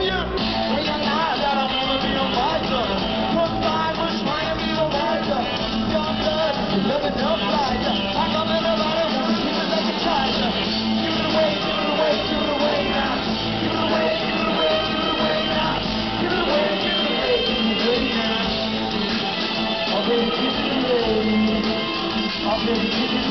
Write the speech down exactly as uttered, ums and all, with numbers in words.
you. Realize that I'm gonna be a fighter. From five was trying to be the wiser. Young blood, living up lighter. I come in about it, wanna keep it like a tiger. Give it away, give it away, give it away now. Give it away, give it away, give it away now. Give it away, give it away, give it away now. Oh baby, give it away. Oh baby, give it away.